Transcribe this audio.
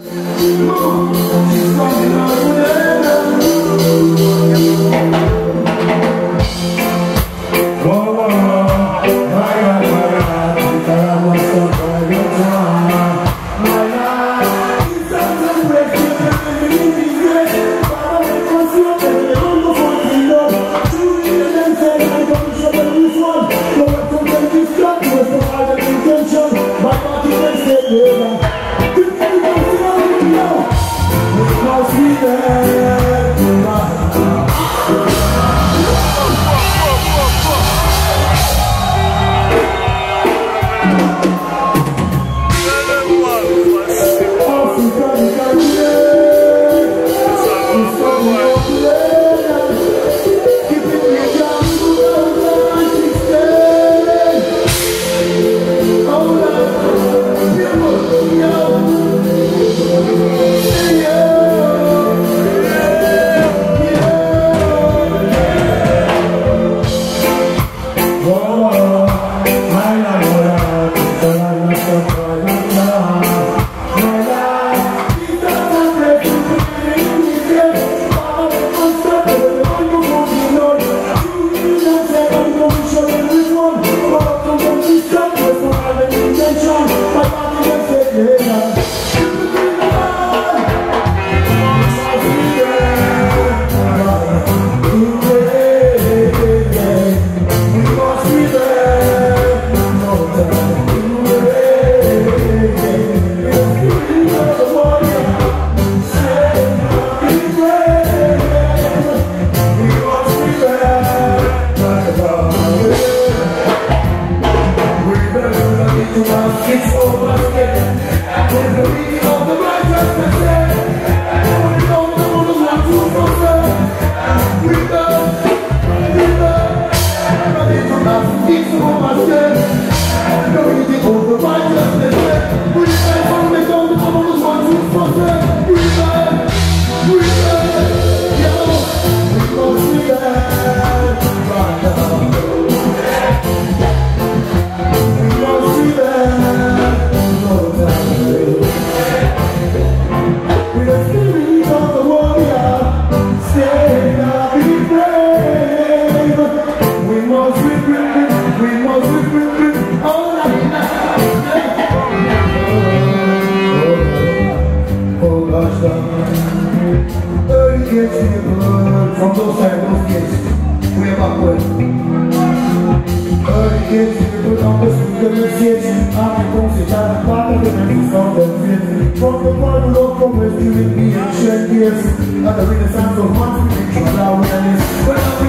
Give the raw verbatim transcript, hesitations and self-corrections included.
From those side, those kids, we are backward. Early kids, we put on the speaker message. After those, I'm part of the next sound and fit. From the part of local, we're doing the ancient years. At the renaissance of one, we can try our awareness.